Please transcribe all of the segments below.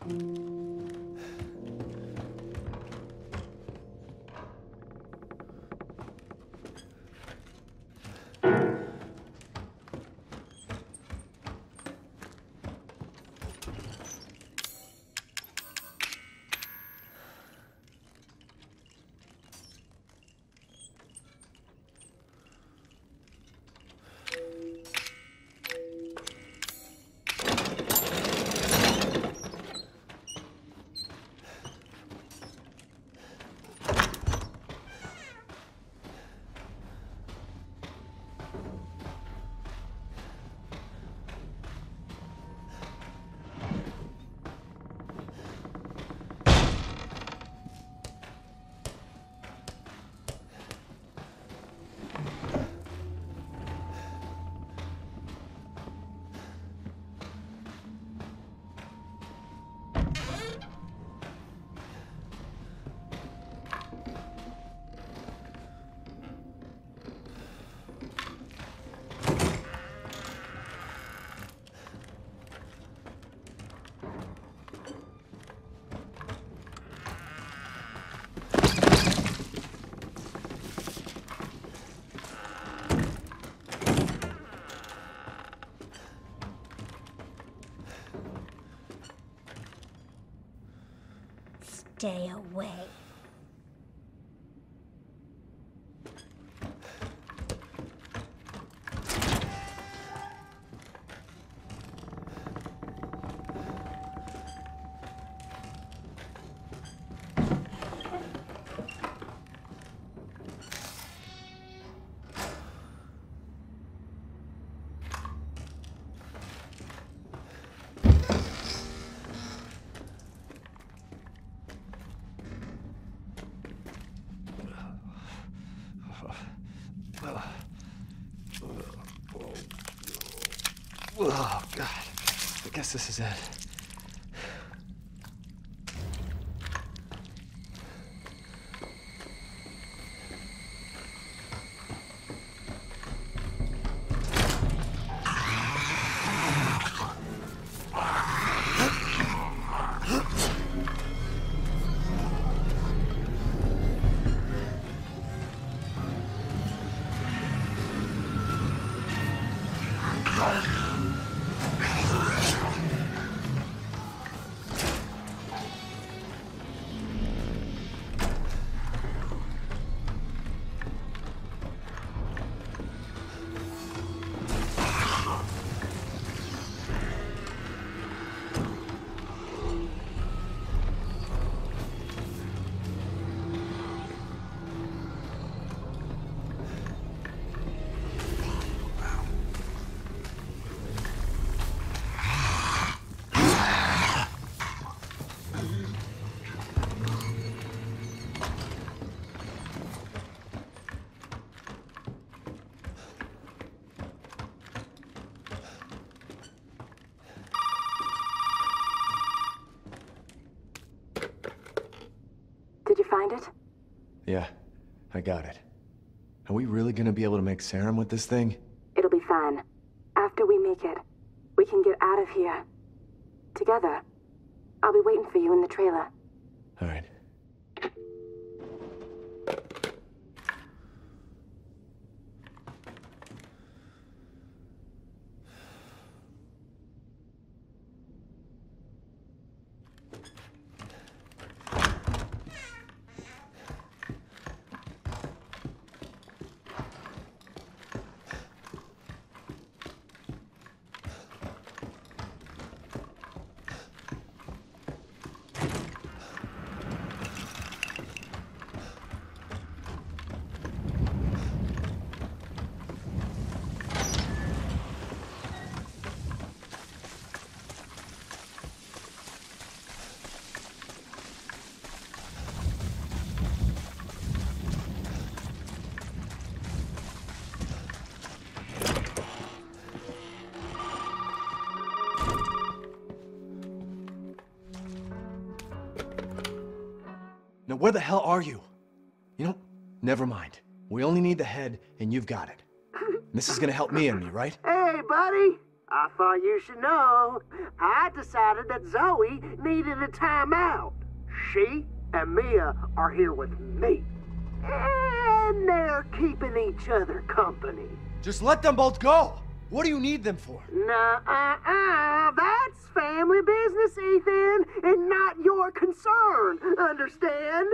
Stay away. Oh, God. I guess this is it. Did you find it? Yeah, I got it. Are we really gonna be able to make serum with this thing? It'll be fine. After we make it, we can get out of here. Together. I'll be waiting for you in the trailer. All right. Now, where the hell are you? You know, never mind. We only need the head, and you've got it. This is gonna help me and me, right? Hey, buddy! I thought you should know. I decided that Zoe needed a timeout. She and Mia are here with me. And they're keeping each other company. Just let them both go! What do you need them for? Nuh-uh. That's family business, Ethan, and not your concern. Understand?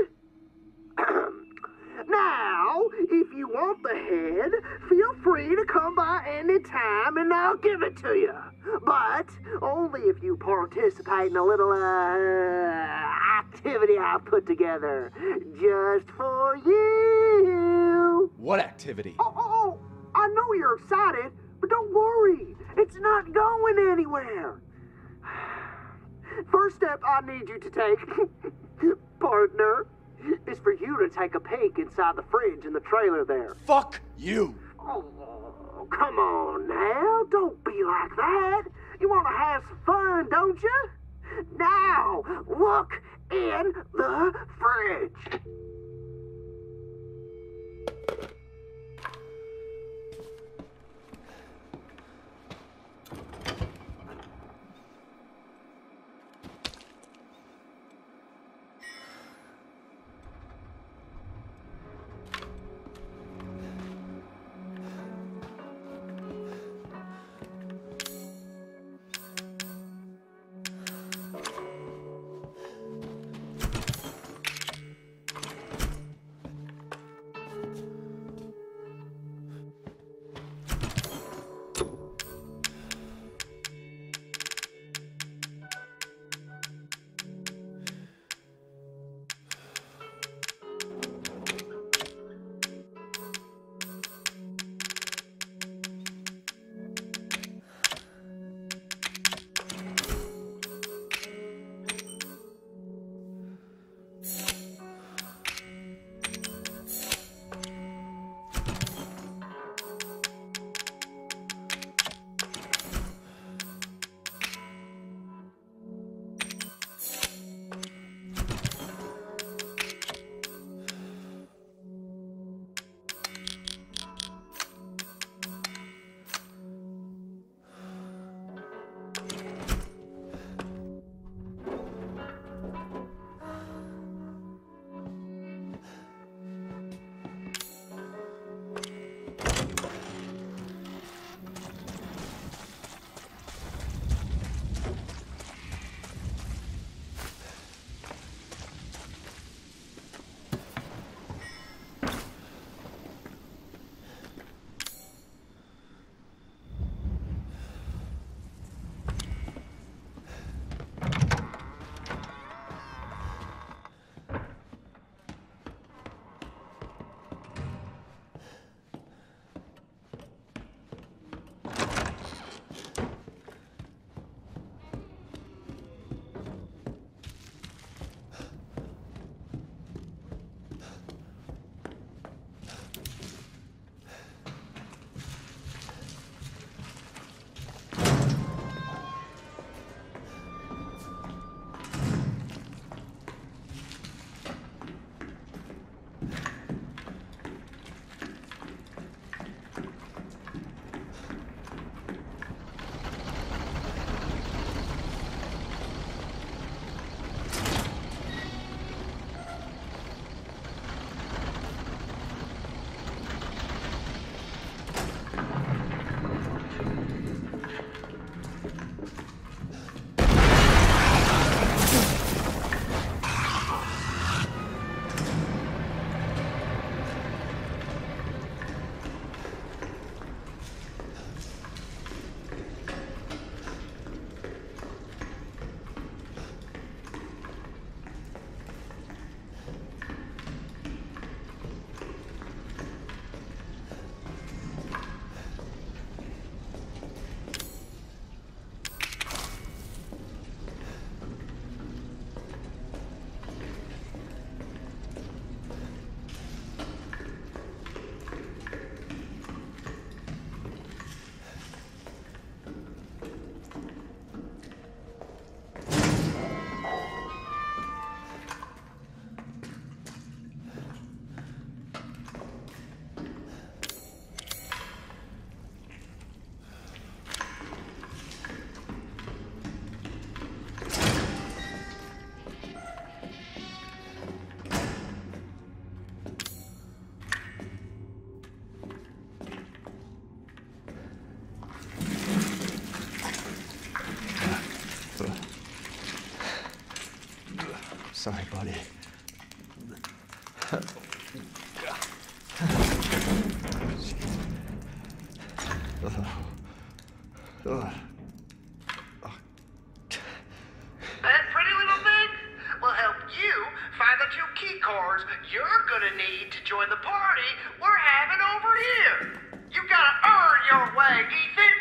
Now, if you want the head, feel free to come by any time and I'll give it to you. But only if you participate in a little, activity I've put together. Just for you. What activity? Oh, I know you're excited, but don't worry. It's not going anywhere. First step I need you to take, partner, is for you to take a peek inside the fridge in the trailer there. Fuck you! Oh, come on now. Don't be like that. You want to have some fun, don't you? Now, look in the fridge. Sorry, buddy. That pretty little thing will help you find the 2 key cards you're gonna need to join the party we're having over here. You gotta earn your way, Ethan.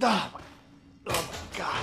Oh, God.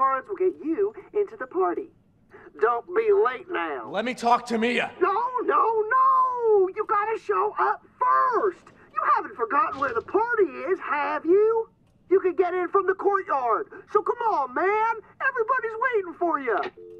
cards will get you into the party. Don't be late now. Let me talk to Mia. No, no, no! You gotta show up first! You haven't forgotten where the party is, have you? You can get in from the courtyard. So come on, man! Everybody's waiting for you!